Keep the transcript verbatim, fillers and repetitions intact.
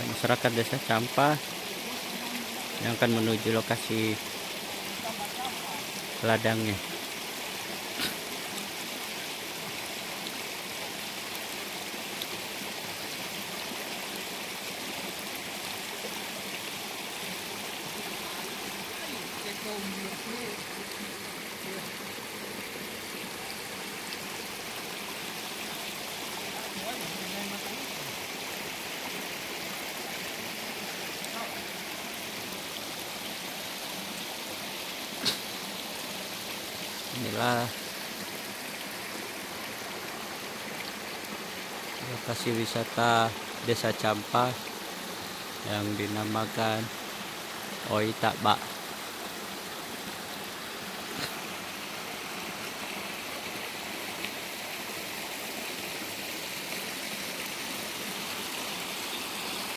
masyarakat Desa Campa yang akan menuju lokasi ladangnya. Inilah lokasi wisata Desa Campa yang dinamakan Oitabak.